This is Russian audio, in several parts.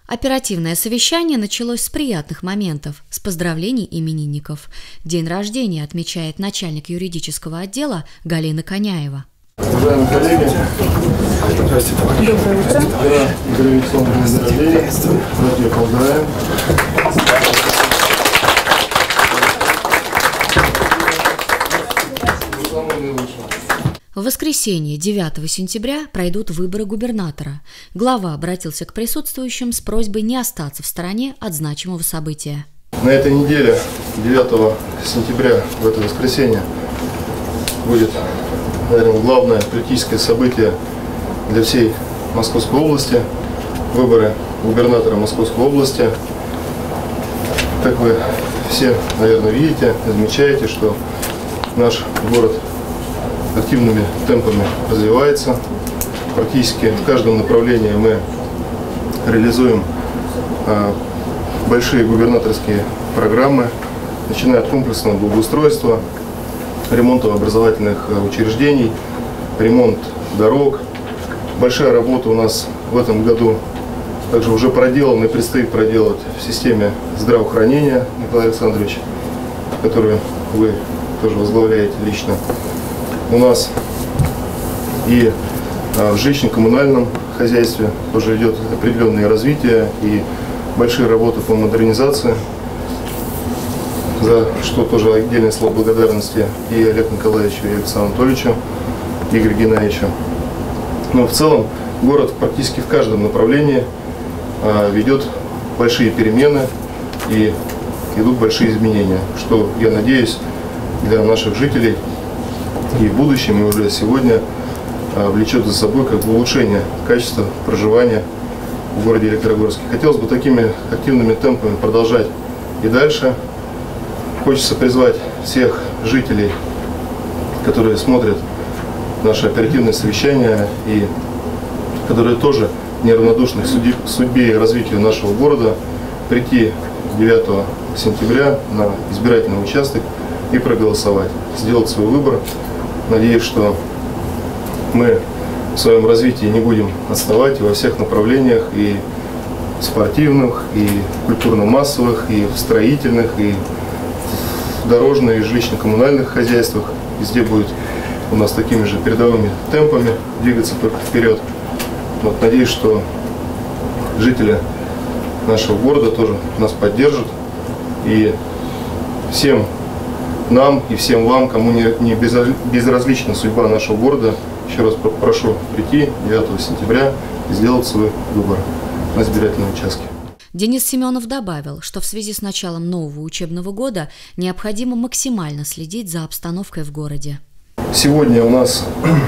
Оперативное совещание началось с приятных моментов, с поздравлений именинников. День рождения отмечает начальник юридического отдела Галина Коняева. Уважаемые коллеги, здравствуйте. Доброе утро. Игорь Александрович, день рождения. Давайте поздравим. В воскресенье, 9 сентября, пройдут выборы губернатора. Глава обратился к присутствующим с просьбой не остаться в стороне от значимого события. На этой неделе, 9 сентября, в это воскресенье, будет, наверное, главное политическое событие для всей Московской области – выборы губернатора Московской области. Как вы все, наверное, видите, замечаете, что наш город активными темпами развивается. Практически в каждом направлении мы реализуем большие губернаторские программы, начиная от комплексного благоустройства, ремонта образовательных учреждений, ремонт дорог. Большая работа у нас в этом году также уже проделана и предстоит проделать в системе здравоохранения, Николай Александрович, которую вы тоже возглавляете лично. У нас и в жилищно-коммунальном хозяйстве тоже идет определенное развитие и большие работы по модернизации, за что тоже отдельное слово благодарности и Олегу Николаевичу, и Александру Анатольевичу, Игорю Геннадьевичу. Но в целом город практически в каждом направлении ведет большие перемены и идут большие изменения, что, я надеюсь, для наших жителей и в будущем, и уже сегодня влечет за собой как бы улучшение качества проживания в городе Электрогорске. Хотелось бы такими активными темпами продолжать и дальше. Хочется призвать всех жителей, которые смотрят наше оперативное совещание и которые тоже неравнодушны к судьбе и развитию нашего города, прийти 9 сентября на избирательный участок и проголосовать, сделать свой выбор. Надеюсь, что мы в своем развитии не будем отставать во всех направлениях, и спортивных, и культурно-массовых, и в строительных, и в дорожных, и жилищно-коммунальных хозяйствах. Везде будет у нас такими же передовыми темпами двигаться вперед. Вот, надеюсь, что жители нашего города тоже нас поддержат. И всем нам и всем вам, кому не безразлична судьба нашего города, еще раз прошу прийти 9 сентября и сделать свой выбор на избирательном участке. Денис Семенов добавил, что в связи с началом нового учебного года необходимо максимально следить за обстановкой в городе. Сегодня у нас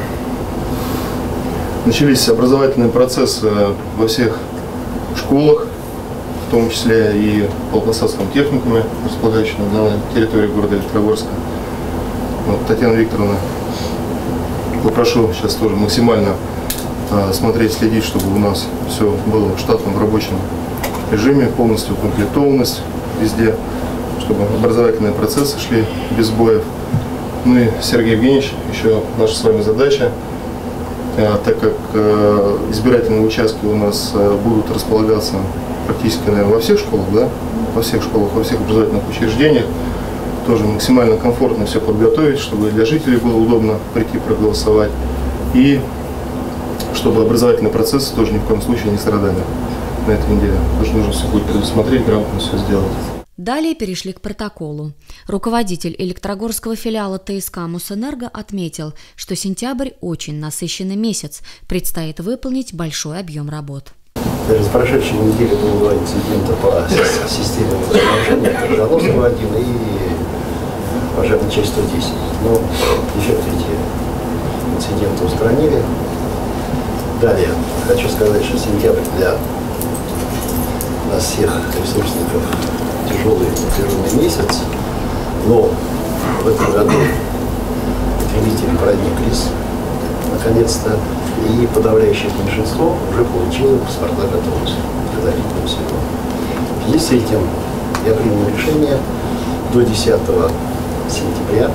начались образовательные процессы во всех школах, в том числе и в Полкосадском техникуме, располагающем на территории города Электрогорска. Вот, Татьяна Викторовна, попрошу сейчас тоже максимально смотреть, следить, чтобы у нас все было в штатном рабочем режиме, полностью укомплектованность везде, чтобы образовательные процессы шли без сбоев. Ну и, Сергей Евгеньевич, еще наша с вами задача, так как избирательные участки у нас будут располагаться практически, наверное, во всех школах, да? Во всех школах, во всех образовательных учреждениях, тоже максимально комфортно все подготовить, чтобы для жителей было удобно прийти проголосовать, и чтобы образовательные процессы тоже ни в коем случае не страдали на этой неделе. Тоже нужно все будет предусмотреть, грамотно все сделать. Далее перешли к протоколу. Руководитель Электрогорского филиала ТСК «Мосэнерго» отметил, что сентябрь очень насыщенный месяц, предстоит выполнить большой объем работ. За прошедшую неделю было два инцидента по системе водоснабжения, Жданосова 1 и пожарная часть 110. Но еще третий инцидент устранили. Далее хочу сказать, что сентябрь для нас всех ресурсников тяжелый напряженный месяц, но в этом году потребители прониклись наконец-то, и подавляющее большинство уже получило паспорта готовности к предварительному сроку. В связи с этим я принял решение до 10 сентября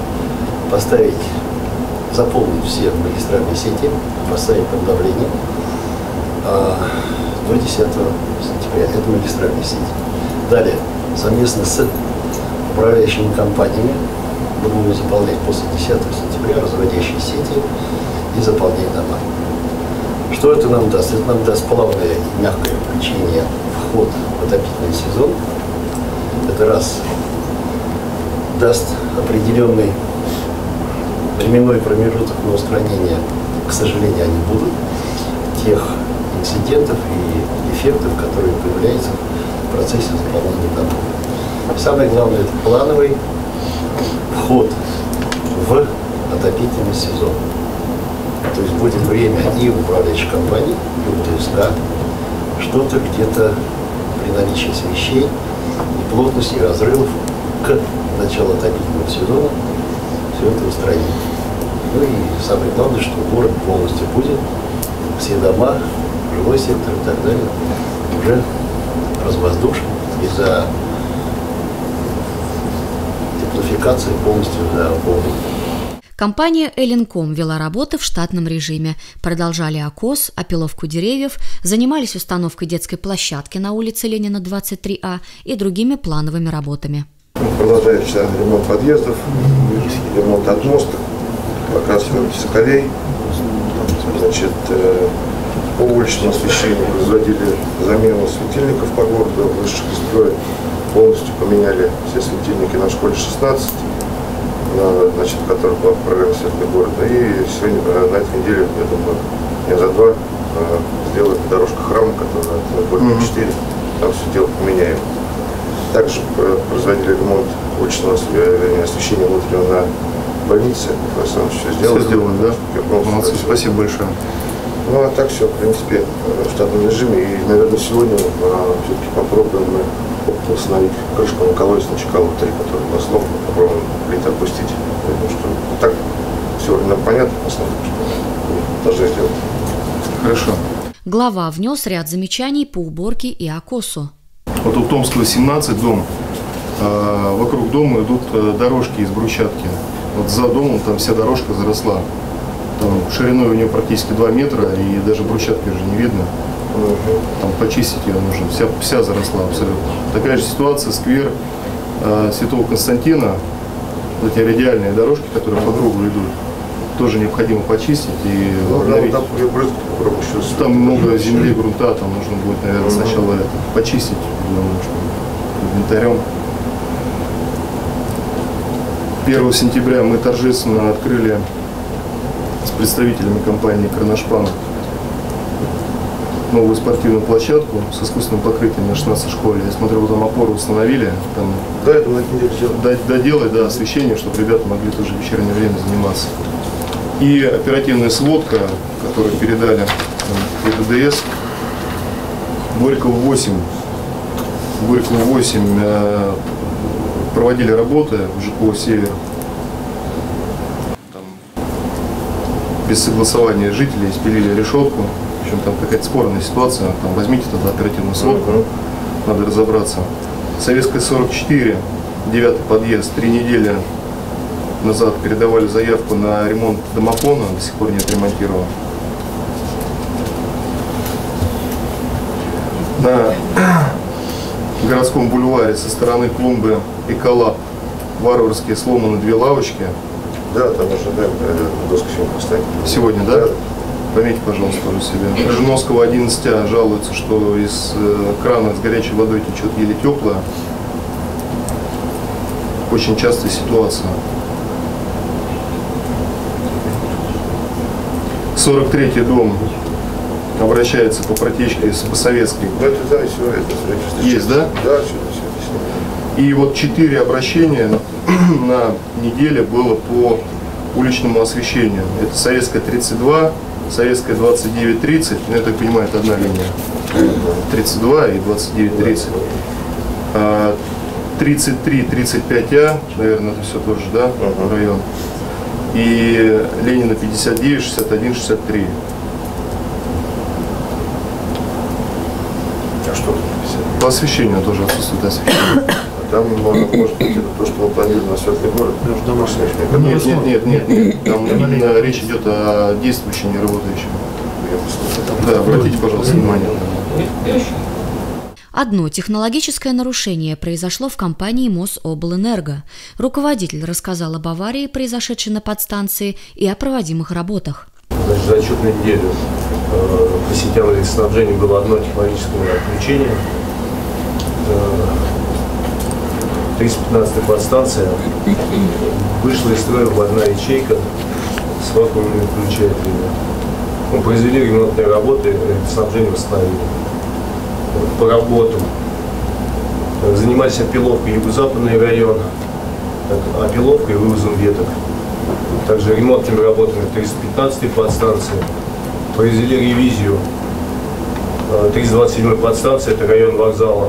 заполнить все магистральные сети, поставить под давление до 10 сентября. Это магистральная сеть. Далее, совместно с управляющими компаниями мы будем заполнять после 10 сентября разводящие сети и заполнять дома. Что это нам даст? Это нам даст плавное и мягкое включение вход в отопительный сезон. Это раз. Даст определенный временной промежуток на устранение, к сожалению, они будут, тех инцидентов и эффектов, которые появляются в процессе заполнения домов. Самое главное, это плановый вход в отопительный сезон. То есть будет время и у управляющих компаний, и у ТСК что-то где-то при наличии смещений и плотности разрывов к началу отопительного сезона все это устранить. Ну и самое главное, что город полностью будет, все дома, жилой сектор и так далее уже развоздушен из-за теплофикации полностью заполнен. Компания «Эленком» вела работы в штатном режиме. Продолжали окос, опиловку деревьев, занимались установкой детской площадки на улице Ленина, 23А и другими плановыми работами. Продолжается ремонт подъездов, ремонт отмосток, покраска соколей. Значит, по уличному освещению производили замену светильников по городу, вышедших из строя. Полностью поменяли все светильники на школе 16, значит, которая была в программе «Светлый город». И сегодня, на этой неделе, я думаю, дня за два, сделали дорожку храма, которая на городе 4, там все дело поменяем. Также производили ремонт уличного освещения внутреннего на больнице. Все сделали. Все сделано, да? Молодцы, спасибо большое. Ну, а так все, в принципе, в штатном режиме. И, наверное, сегодня все-таки попробуем мы установить крышку на колодец на Чкалова-3, который на слов попробуем плит опустить. Потому что так все нам понятно, основном, что должны сделать. Хорошо. Глава внес ряд замечаний по уборке и окосу. Вот у Томского 17 дом. Вокруг дома идут дорожки из брусчатки. Вот за домом там вся дорожка заросла. Там шириной у нее практически 2 метра, и даже брусчатки уже не видно. Там почистить ее нужно. Вся заросла абсолютно. Такая же ситуация, сквер Святого Константина. Эти радиальные дорожки, которые по кругу идут, тоже необходимо почистить и обновить. Там много земли, грунта, там нужно будет, наверное, сначала это почистить инвентарем. 1 сентября мы торжественно открыли с представителями компании «Кроношпан» новую спортивную площадку с искусственным покрытием на 16-й школе. Я смотрю, вы там опору установили. Там Да, это на неделю сделать. Доделать, да, освещение, чтобы ребята могли тоже в вечернее время заниматься. И оперативная сводка, которую передали ГТДС. Горького 8 проводили работы в ЖКО «Север». Там без согласования жителей спилили решетку. В общем, там какая-то спорная ситуация. Там возьмите тогда оперативную сводку, надо разобраться. Советская 44, 9-й подъезд, 3 недели назад передавали заявку на ремонт домофона, до сих пор не отремонтирован. На городском бульваре со стороны клумбы Эколаб варварски сломаны 2 лавочки. Да, там ожидаем, доску сегодня поставить. Сегодня, да? Пометьте, пожалуйста, тоже себе. Жиновского 11А жалуется, что из крана с горячей водой течет еле теплая. Очень частая ситуация. 43-й дом обращается по протечке по советской. Ну, это да, все это. Есть, да? Да, все. И вот 4 обращения на неделе было по уличному освещению. Это Советская 32, Советская 29-30, ну, я так понимаю, это одна линия. 32 и 29-30. 33-35А, наверное, это все тоже, да, район. И Ленина 59, 61, 63. А что тут? По освещению тоже отсутствует освещение. Там, может быть, это то, что мы планируем на Светлый город. Нет. Там именно речь идет о действующем, не работающем. Да, обратите, пожалуйста, внимание. Одно технологическое нарушение произошло в компании Мособлэнерго. Руководитель рассказал об аварии, произошедшей на подстанции, и о проводимых работах. Значит, за отчетную неделю по сетям электроснабжения было одно технологическое отключение. 315-я подстанция вышла из строя одна ячейка с вакуумными включателями. Мы произвели ремонтные работы, электроснабжение восстановили. По работам занимались опиловкой юго-западный район, опиловкой и вывозом веток. Также ремонтными работами 315-й подстанции. Произвели ревизию 327-й подстанции, это район вокзала.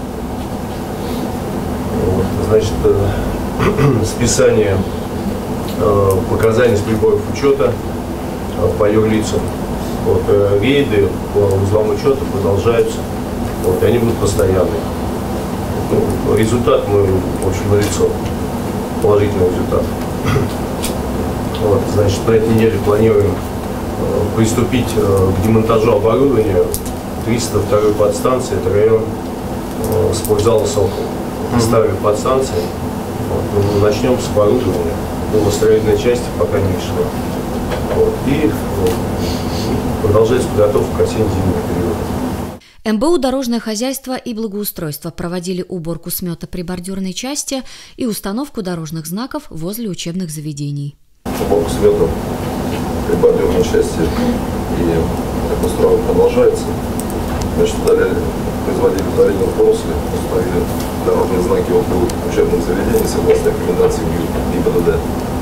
Вот, значит, списание показаний с приборов учета по юрлицам. Вот, рейды по узлам учета продолжаются. Вот, и они будут постоянные. Ну, результат мы, в общем, налицо. Положительный результат. Вот, значит, на этой неделе планируем приступить к демонтажу оборудования 302-й подстанции. Это район спортзала «Сокол». Старые подстанции. Вот, начнем с оборудования. Строительной части пока не шла. Вот, и продолжается подготовка к осенне-зимнему периоду. МБУ «Дорожное хозяйство и благоустройство» проводили уборку смета прибордюрной части и установку дорожных знаков возле учебных заведений. Уборка смета прибордюрной части и реконструкция продолжается. Значит, производили удаление поросли, установили дорожные знаки около учебных заведений согласно рекомендациям ГИБДД.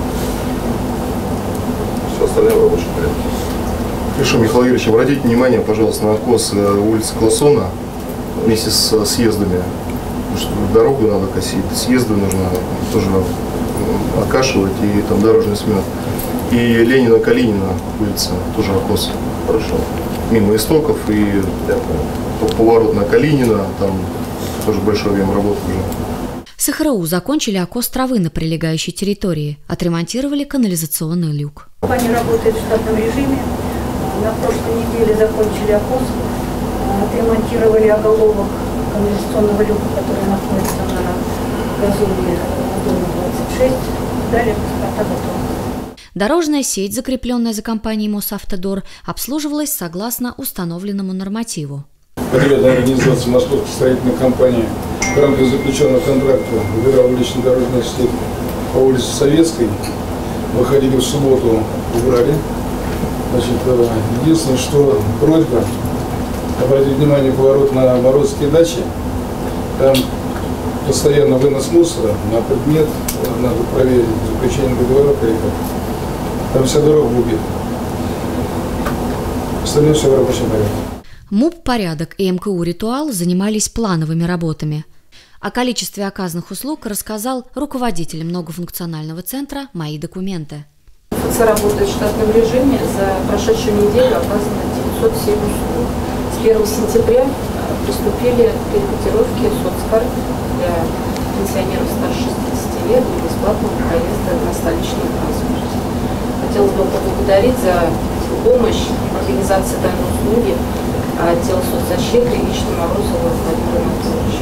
Все остальное в рабочем порядке. Хорошо, Михаил Юрьевич, обратите внимание, пожалуйста, на откос улицы Классона вместе с съездами. Потому что дорогу надо косить, съезды нужно тоже окашивать, и там дорожный смет. И Ленина-Калинина улица, тоже откос. Хорошо. Мимо истоков и поворот на Калинина, там тоже большой объем работы уже. С ХРУ закончили окос травы на прилегающей территории, отремонтировали канализационный люк. Компания работает в штатном режиме. На прошлой неделе закончили окос, отремонтировали оголовок канализационного люка, который находится на газоне дома 26. Далее паспорта готова. Дорожная сеть, закрепленная за компанией Мосавтодор, обслуживалась согласно установленному нормативу. Подрядная организация Московской строительной компании в рамках заключенного контракта выбирала уличную дорожную сеть по улице Советской. Выходили в субботу, убрали. Значит, единственное, что просьба обратить внимание поворот на Морозские дачи. Там постоянно вынос мусора на предмет, надо проверить заключение договора приехать. Там вся дорога убита. Остальное все в рабочем порядке. МУП «Порядок» и МКУ «Ритуал» занимались плановыми работами. О количестве оказанных услуг рассказал руководитель многофункционального центра «Мои документы». ФЦ работает в штатном режиме. За прошедшую неделю оказано 907 услуг. С 1 сентября приступили к перекодировке соцкарт для пенсионеров старше 60 лет для бесплатного проезда на столичном транспорте. Хотелось бы поблагодарить за помощь в организации данной услуги отдела соцзащиты лично Морозова Владимира Анатольевича.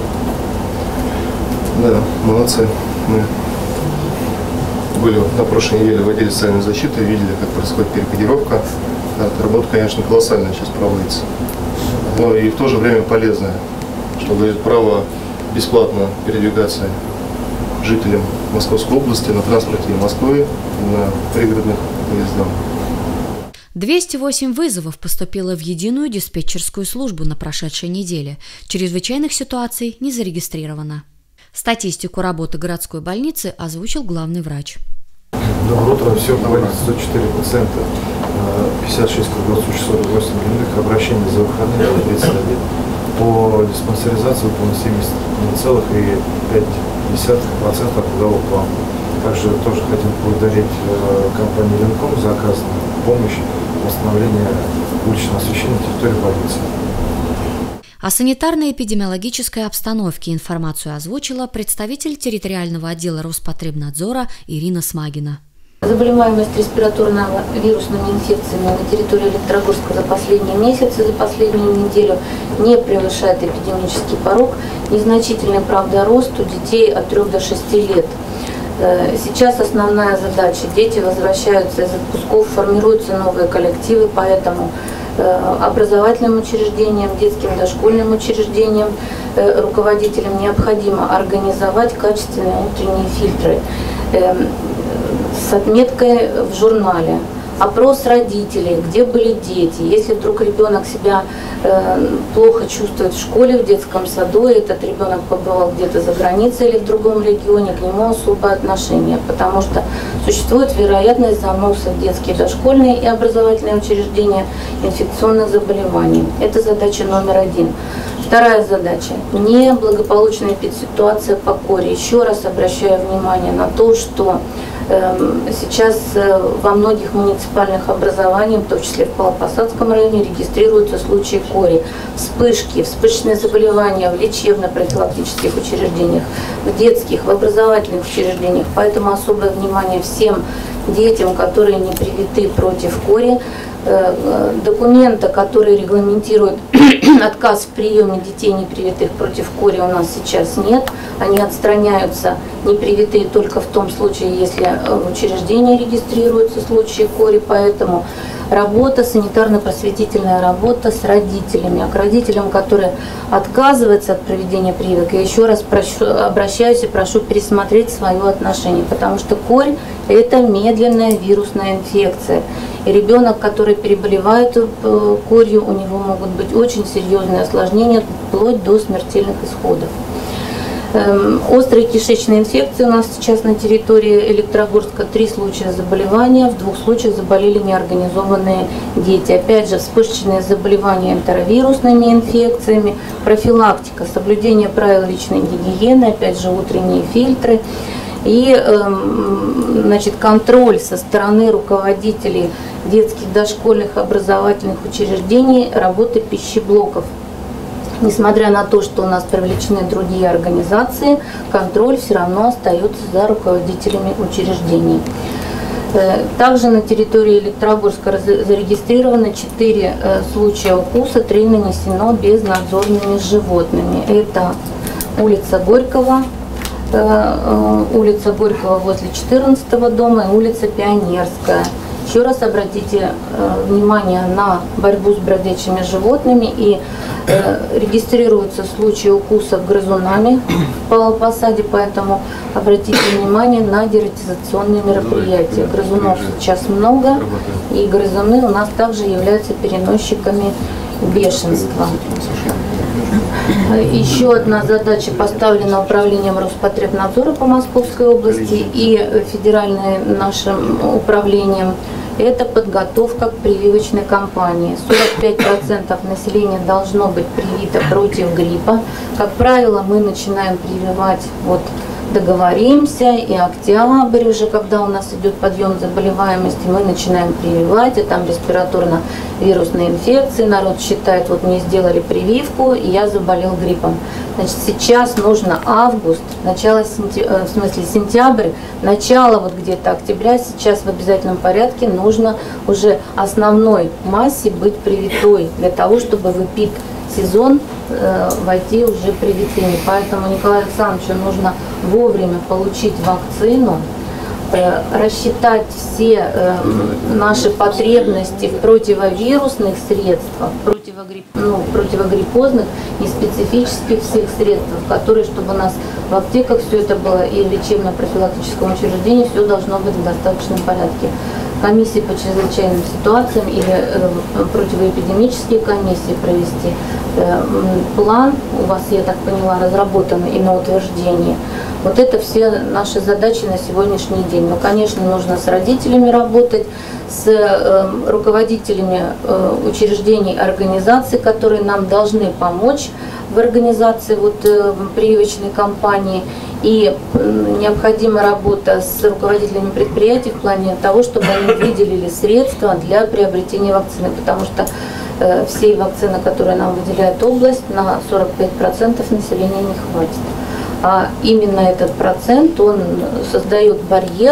Да, молодцы. Мы были на прошлой неделе в отделе социальной защиты, видели, как происходит перекодировка. Эта работа, конечно, колоссальная сейчас проводится. Но и в то же время полезная, что дает право бесплатно передвигаться жителям Московской области на транспорте Москвы, на пригородных поездах. 208 вызовов поступило в единую диспетчерскую службу на прошедшей неделе. Чрезвычайных ситуаций не зарегистрировано. Статистику работы городской больницы озвучил главный врач. Доброе утро. Всего в больнице 104 пациента, 56 круглосуточных часов, 8 дневных, обращений за выходные 31. По диспансеризации выполнено 70,5% трудового плана. Также тоже хотим поблагодарить компанию Ленком за оказанную помощь в восстановлении уличного освещения на территории больницы. О санитарно-эпидемиологической обстановке информацию озвучила представитель территориального отдела Роспотребнадзора Ирина Смагина. Заболеваемость респираторно-вирусными инфекциями на территории Электрогорска за последние месяцы, за последнюю неделю не превышает эпидемический порог. Незначительный, правда, рост у детей от 3 до 6 лет. Сейчас основная задача – дети возвращаются из отпусков, формируются новые коллективы, поэтому образовательным учреждениям, детским дошкольным учреждениям, руководителям необходимо организовать качественные утренние фильтры с отметкой в журнале. Опрос родителей, где были дети. Если вдруг ребенок себя плохо чувствует в школе, в детском саду, и этот ребенок побывал где-то за границей или в другом регионе, к нему особое отношение, потому что существует вероятность заноса в детские, дошкольные и образовательные учреждения инфекционных заболеваний. Это задача номер 1. Вторая задача – неблагополучная ситуация по коре. Еще раз обращаю внимание на то, что сейчас во многих муниципальных образованиях, в том числе в Павлопосадском районе, регистрируются случаи кори. Вспышки, вспышечные заболевания в лечебно-профилактических учреждениях, в детских, в образовательных учреждениях. Поэтому особое внимание всем детям, которые не привиты против кори. Документа, который регламентирует отказ в приеме детей, не привитых против кори, у нас сейчас нет. Они отстраняются непривитые только в том случае, если в учреждении регистрируются случаи кори. Поэтому работа, санитарно-просветительная работа с родителями. А к родителям, которые отказываются от проведения прививок, я еще раз обращаюсь и прошу пересмотреть свое отношение, потому что корь – это медленная вирусная инфекция. И ребенок, который переболевает корью, у него могут быть очень серьезные осложнения, вплоть до смертельных исходов. Острые кишечные инфекции у нас сейчас на территории Электрогорска 3 случая заболевания, в 2 случаях заболели неорганизованные дети. Опять же, вспышечные заболевания энтеровирусными инфекциями, профилактика, соблюдение правил личной гигиены, опять же, утренние фильтры. И значит, контроль со стороны руководителей детских, дошкольных, образовательных учреждений работы пищеблоков. Несмотря на то, что у нас привлечены другие организации, контроль все равно остается за руководителями учреждений. Также на территории Электрогорска зарегистрировано 4 случая укуса, 3 нанесено безнадзорными животными. Это улица Горького возле 14-го дома и улица Пионерская. Еще раз обратите внимание на борьбу с бродячими животными, и регистрируются случаи укусов грызунами в Павлопосаде, поэтому обратите внимание на дератизационные мероприятия. Грызунов сейчас много, и грызуны у нас также являются переносчиками бешенства. Еще одна задача поставлена управлением Роспотребнадзора по Московской области и федеральным нашим управлением. Это подготовка к прививочной кампании. 45% населения должно быть привито против гриппа. Как правило, мы начинаем прививать, договоримся, и октябрь уже, когда у нас идет подъем заболеваемости, мы начинаем прививать, и там респираторно-вирусные инфекции. Народ считает, мне сделали прививку, и я заболел гриппом. Значит, сейчас нужно август, сентябрь, начало где-то октября, сейчас в обязательном порядке нужно уже основной массе быть привитой, для того, чтобы в эпид-сезон войти уже привитыми. Поэтому Николаю Александровичу нужно вовремя получить вакцину, рассчитать все наши потребности в противовирусных средствах, противогриппозных и специфических всех средствах, которые, чтобы у нас в аптеках все это было и в лечебно-профилактическом учреждении, все должно быть в достаточном порядке. Комиссии по чрезвычайным ситуациям или противоэпидемические комиссии провести. План у вас, я так поняла, разработан и на утверждение. Это все наши задачи на сегодняшний день. Но, конечно, нужно с родителями работать, с руководителями учреждений, организаций, которые нам должны помочь в организации прививочной кампании. И необходима работа с руководителями предприятий в плане того, чтобы они выделили средства для приобретения вакцины, потому что всей вакцины, которые нам выделяет область, на 45% населения не хватит. А именно этот процент, он создает барьер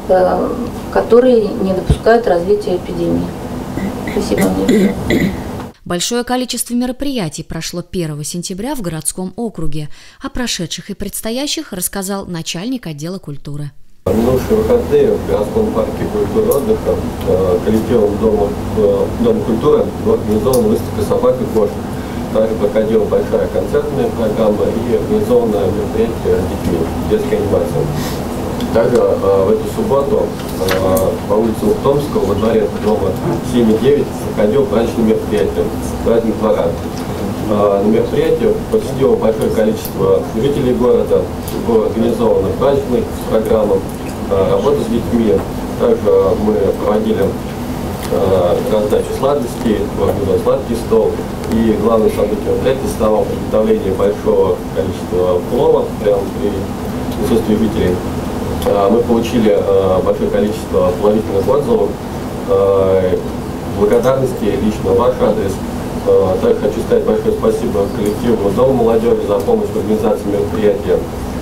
которые не допускают развития эпидемии. Спасибо. Большое количество мероприятий прошло 1 сентября в городском округе. О прошедших и предстоящих рассказал начальник отдела культуры. В минувшие выходные в городском парке культуры и отдыха коллективом Дома культуры была организована выставка «Собак и кошек». Также проходила большая концертная программа и организованное мероприятие с детьми, детская анимация. Также в эту субботу по улице Ухтомского во дворе дома 7-9 проходил праздничное мероприятие «Праздник двора». На мероприятие посетило большое количество жителей города, была организована праздничная программа, работа с детьми. Также мы проводили раздачу сладостей, организовали сладкий стол. И главное событие мероприятия стало приготовление большого количества плова прямо при присутствии жителей. Мы получили большое количество положительных отзывов, благодарности лично в ваш адрес. Также хочу сказать большое спасибо коллективу Дома молодежи за помощь в организации мероприятия.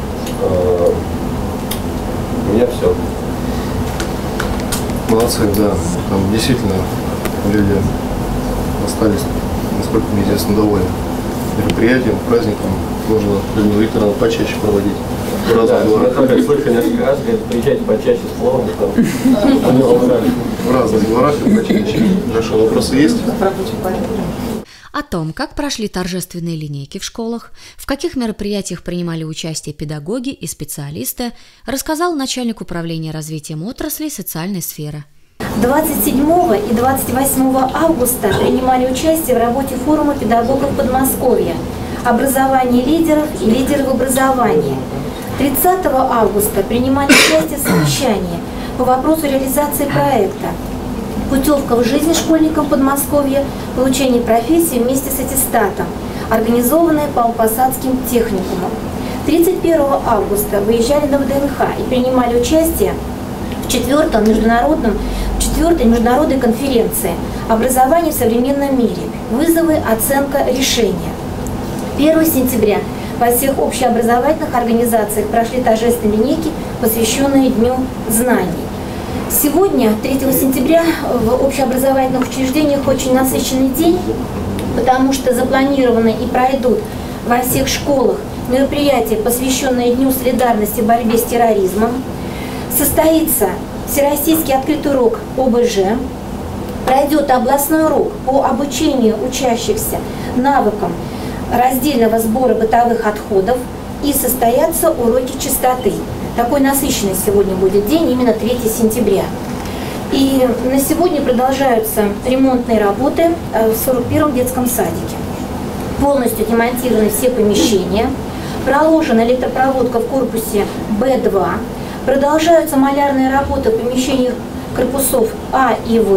У меня все. Молодцы, да. Там действительно люди остались, насколько мне известно, довольны мероприятием, праздником. Можно Людмила Викторовна почаще проводить. Да, я только слышал несколько раз, говорит, приезжайте почаще с пловом. В разных дворах почаще. Хорошо, вопросы есть? О том, как прошли торжественные линейки в школах, в каких мероприятиях принимали участие педагоги и специалисты, рассказал начальник управления развитием отрасли социальной сферы. 27 и 28 августа принимали участие в работе форума педагогов Подмосковья «Образование лидеров и лидеры в образовании». 30 августа принимали участие в совещании по вопросу реализации проекта «Путевка в жизнь школьникам Подмосковья. Получение профессии вместе с аттестатом», организованное Павлопосадским техникумом. 31 августа выезжали на ВДНХ и принимали участие в 4-й международной конференции «Образование в современном мире. Вызовы, оценка, решения». 1 сентября во всех общеобразовательных организациях прошли торжественные линейки, посвященные Дню знаний. Сегодня, 3 сентября, в общеобразовательных учреждениях очень насыщенный день, потому что запланированы и пройдут во всех школах мероприятия, посвященные Дню солидарности в борьбе с терроризмом. Состоится Всероссийский открытый урок ОБЖ, пройдет областной урок по обучению учащихся навыкам раздельного сбора бытовых отходов и состоятся уроки чистоты. Такой насыщенный сегодня будет день, именно 3 сентября. И на сегодня продолжаются ремонтные работы в 41-м детском садике. Полностью демонтированы все помещения, проложена электропроводка в корпусе Б2, продолжаются малярные работы в помещениях корпусов А и В,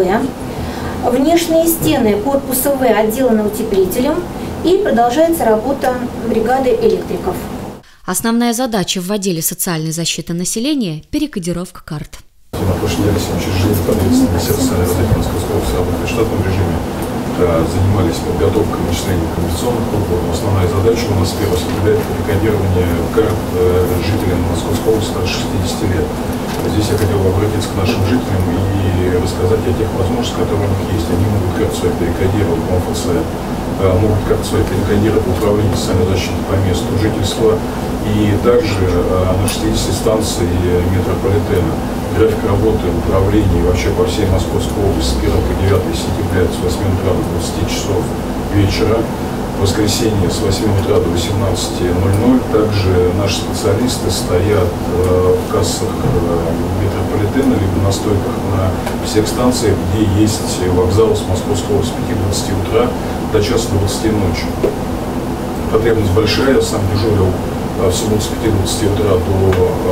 внешние стены корпуса В отделаны утеплителем и продолжается работа бригады электриков. Основная задача в отделе социальной защиты населения – перекодировка карт. На прошлой неделе 7 учреждений в ответственности социальной защиты Московской области работали в штатном режиме. Занимались подготовкой и начислением компенсационных выплат. Основная задача у нас 1 сентября – это перекодирование карт жителям Московской области старше 60 лет. Здесь я хотел бы обратиться к нашим жителям и рассказать о тех возможностях, которые у них есть. Они могут карту свою перекодировать в МФЦ, могут карту свою перекодировать в управление социальной защиты по месту жительства. И также на 60 станций метрополитена график работы управления вообще по всей Московской области с 1 по 9 сентября с 8 утра до 20 часов вечера, в воскресенье с 8 утра до 18:00. Также наши специалисты стоят в кассах метрополитена либо на стойках на всех станциях, где есть вокзал с Московской области с 5 утра до часа 20 ночи. Потребность большая, сам дежурил в субботу с 5 утра до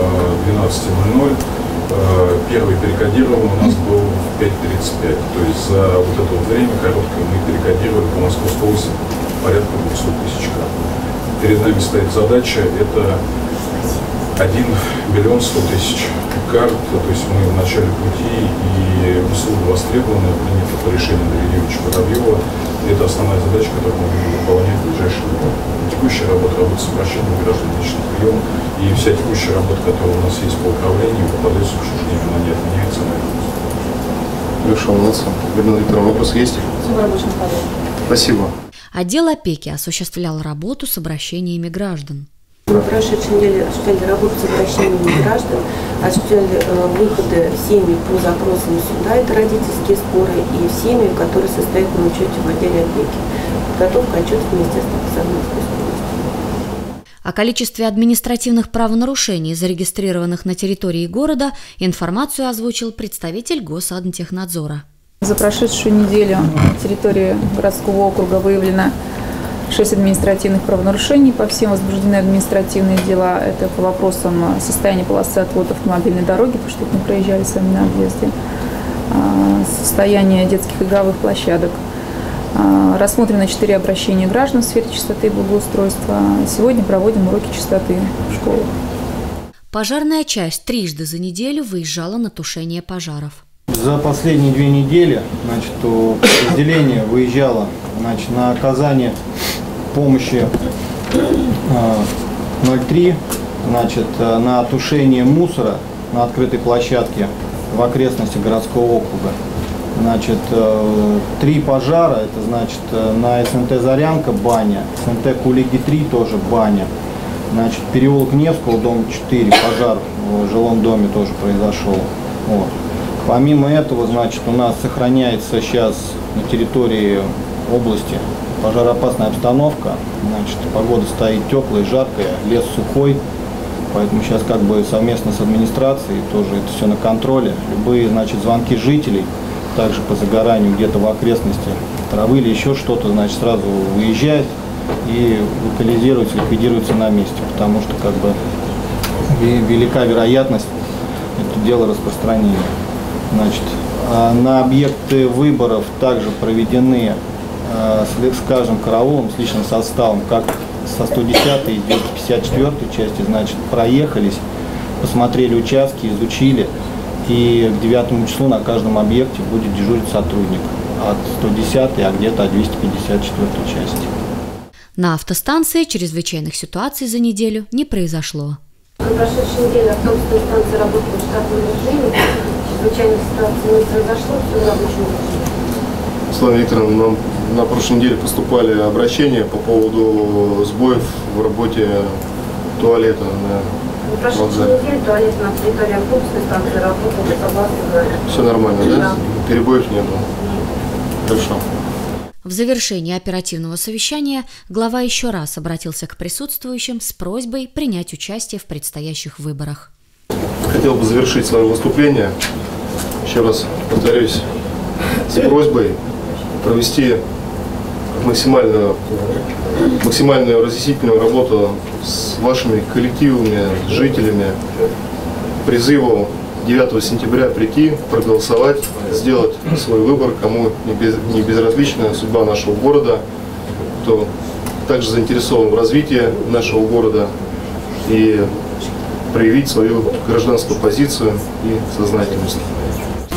12:00. Первый перекодирован у нас был в 5:35. То есть за вот это вот время короткое мы перекодировали по Московской области порядка 200 000 карт. Перед нами стоит задача, это 1 100 000 000 карт, то есть мы в начале пути, и услуга востребована, принято по решению Андрея Юрьевича Воробьева. Это основная задача, которую мы будем выполнять в ближайшие годы. Текущая работа с обращением граждан в личный прием, и вся текущая работа, которая у нас есть по управлению, попадается в учреждение, она не отменяется. Хорошо, молодцы. Людмила Викторовна, вопросы есть? Все в рабочем порядке. Спасибо. Отдел опеки осуществлял работу с обращениями граждан. На прошедшей неделе осуществляли работу с обращениями граждан, осуществляли выходы в семьи по запросам суда, это родительские споры, и в семьи, которые состоят на учете в отделе опеки. Подготовка отчетов Министерства национальной безопасности. О количестве административных правонарушений, зарегистрированных на территории города, информацию озвучил представитель Госадмтехнадзора. За прошедшую неделю на территории городского округа выявлено 6 административных правонарушений, по всем возбуждены административные дела. Это по вопросам состояния полосы отвода автомобильной дороги, потому что мы проезжали с вами на объезде, состояние детских игровых площадок. Рассмотрено 4 обращения граждан в сфере чистоты и благоустройства. Сегодня проводим уроки чистоты в школах. Пожарная часть трижды за неделю выезжала на тушение пожаров. За последние 2 недели подразделение выезжало на оказание помощи 03, на тушение мусора на открытой площадке в окрестностях городского округа. 3 пожара, это на СНТ «Зарянка» баня, СНТ «Кулиги-3» тоже баня. Переулок Невского, дом 4, пожар в жилом доме тоже произошел. Вот. Помимо этого, у нас сохраняется сейчас на территории области пожароопасная обстановка. Погода стоит теплая, жаркая, лес сухой. Поэтому сейчас совместно с администрацией тоже это все на контроле. Любые, звонки жителей, также по загоранию где-то в окрестности травы или еще что-то, сразу выезжает и локализируется, ликвидируется на месте. Потому что велика вероятность это дело распространения. На объекты выборов также проведены с каждым караулом, с личным составом, как со 110-й и 254-й части, проехались, посмотрели участки, изучили, и к 9 числу на каждом объекте будет дежурить сотрудник от 110-й, а где-то от 254-й части. На автостанции чрезвычайных ситуаций за неделю не произошло. На прошедшей неделе автобусные станции работали в штатном режиме. Чрезвычайных ситуаций не произошло, все в рабочем режиме. Светлана Викторовна, нам на прошлой неделе поступали обращения по поводу сбоев в работе туалета на прошедшей неделе туалет на территории автобусной станции работал согласно. Все нормально, да? Перебоев не было? Хорошо. В завершении оперативного совещания глава еще раз обратился к присутствующим с просьбой принять участие в предстоящих выборах. Хотел бы завершить свое выступление, еще раз повторюсь, с просьбой провести максимальную разъяснительную работу с вашими коллективами, с жителями, призыву 9 сентября прийти, проголосовать, сделать свой выбор, кому не безразлична судьба нашего города, кто также заинтересован в развитии нашего города, и проявить свою гражданскую позицию и сознательность.